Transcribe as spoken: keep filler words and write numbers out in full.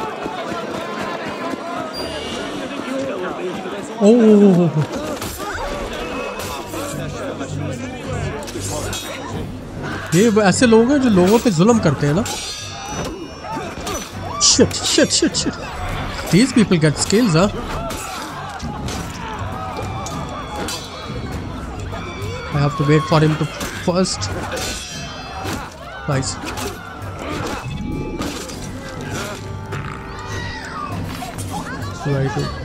ओह ये ऐसे लोग हैं जो लोगों पे जुल्म करते हैं ना। Shit, shit, shit, shit. These people get skills, huh? I have to wait for him to first. Nice. Right.